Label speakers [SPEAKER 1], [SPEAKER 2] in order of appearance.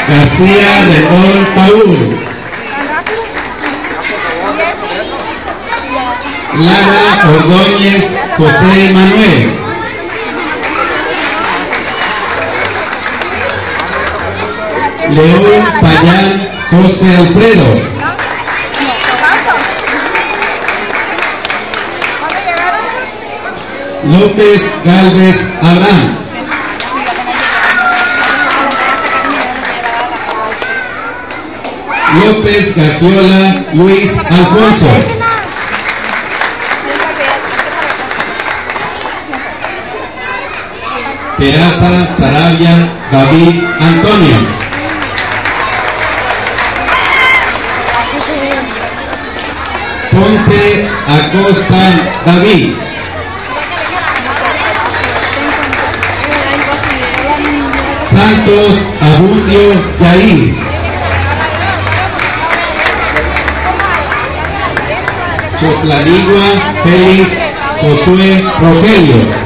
[SPEAKER 1] García Rendón Paul. Lara Ordóñez José Manuel. León Payán José Alfredo. López Galvez Abraham. López Gagiola Luis Alfonso. Peraza Sarabia David Antonio. Ponce Acosta David. Santos Abundio Yair. Choclanigua Félix Josué Rogelio.